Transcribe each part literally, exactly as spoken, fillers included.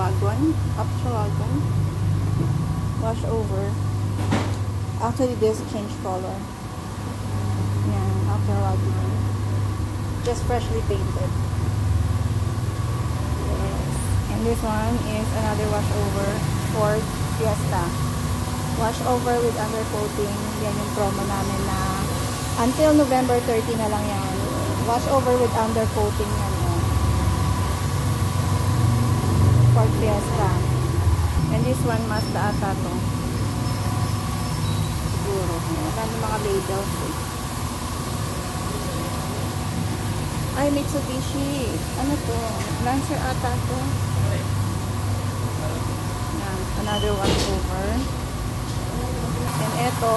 wagon. Up to wagon. Wash over. Actually, this change color. Yan, after wagon. Just freshly painted. Yes. And this one is another washover Ford Fiesta. Washover with undercoating. Yan yung promo namin na until November thirtieth na lang yan. Washover with undercoating yan. Oh. Ford Fiesta. And this one, Mazda ata to. Siguro. Wala na mga labels eh. Ay, Mitsubishi. Ano to? Lancer ata to. Yan. Another washover. And eto,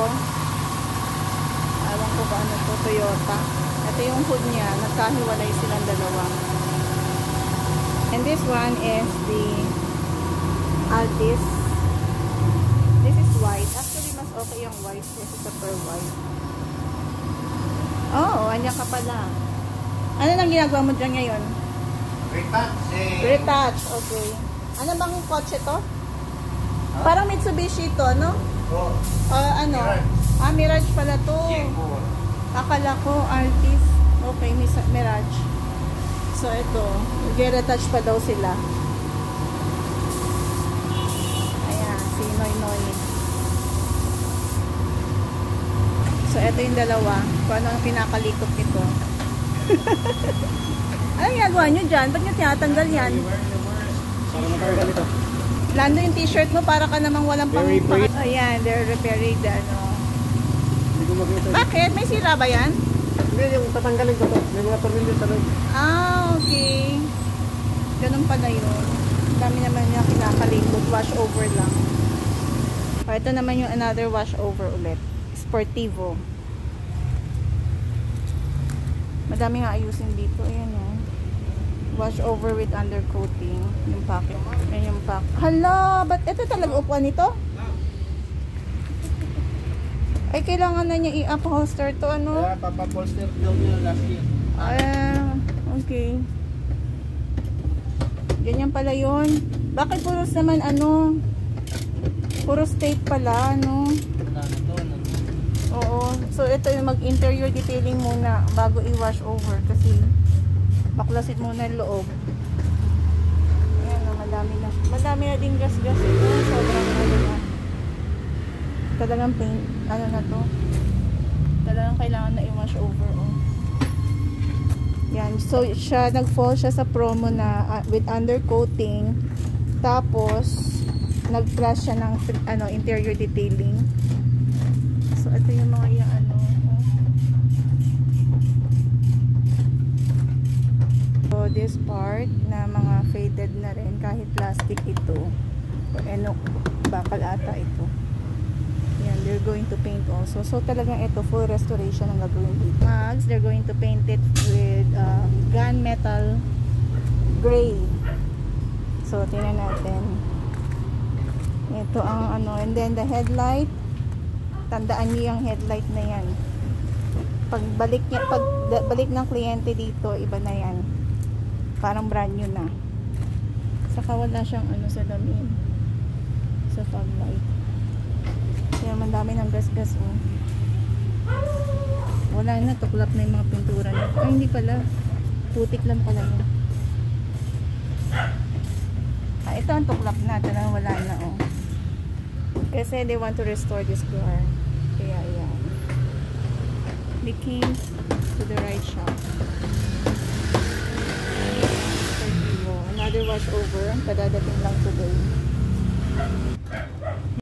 alam ko ba ano to, Toyota. Ito yung hood niya. Nagkahiwalay silang dalawa. And this one is the Altis. This is white. Actually, mas okay yung white kasi super white. Oh, andyan ka pala. Ano nang ginagawa mo dyan ngayon? Retouch. Retouch, okay. Ano bang kotse to? Huh? Parang Mitsubishi to, no? Oh. Uh, ano? Mirage. Ah, Mirage pala to. Akala ko, Altis. Okay, Mirage. So, ito. Nag-retouch pa daw sila. Ayan, si Noy Noy. So, ito yung dalawa. Kung ano ang pinakalikot nito. Anong ginagawa nyo dyan? Ba't nyo tinatanggal yan? Para matanggal ito. Lando yung t-shirt mo para ka namang walang pang... Ayan, they're repairing the ano. Hindi ko makita. Bakit? May sira ba yan? Hindi, yung tatanggalin ko to. May mga tornilyo sa loob. Ah, okay. Ganun pala yun. Dami naman yung kinakalikot. Wash over lang. O, ito naman yung another wash over ulit. Sportivo. Madami nga ayusin dito. Ayan o. Wash over with undercoating. Yung packet. Ayan yung pack. Hala! Ba't ito talaga upuan nito? Ay, kailangan na niya i-upholster to, ano? Kaya papapolster daw niya last year. Ah, okay. Ganyan pala yun. Bakit puros naman, ano? Puro state pala, ano? Oo. So, ito yung mag-interior detailing muna bago i-wash over kasi baklasit muna yung loob. Ayan na, madami na. Madami na din gas-gas ito. Sobrang ano na. Talagang paint. Ano na to? Talagang kailangan na i-wash over. Oh. Yan. So, siya, nag-fall siya sa promo na uh, with undercoating. Tapos, nag-flash siya ng ano, interior detailing. So, ito yung mga yung ano. Oh. So, this part na mga faded na rin kahit plastic ito. O ano, bakal ata ito. Yan, they're going to paint also. So, talagang ito, full restoration ang gagawin dito. Mags, they're going to paint it with um, gunmetal gray. So, tingnan natin. Ito ang ano, and then the headlight. Tandaan niyo yung headlight na yan. Pagbalik niya, pag balik ng kliyente dito, iba na yan. Parang brand new na. Saka wala siyang ano sa damin. Sa fog light. Kaya man dami ng gas-gas oh. Wala na, tuklap na yung mga pintura na. Ay, hindi pala. Putik lang pala yun. Ah, ito ang tuklap na. Talagang wala na oh. Kasi they want to restore this car. Kaya yan. They came to the right shop. Another wash over. Kadadating lang today.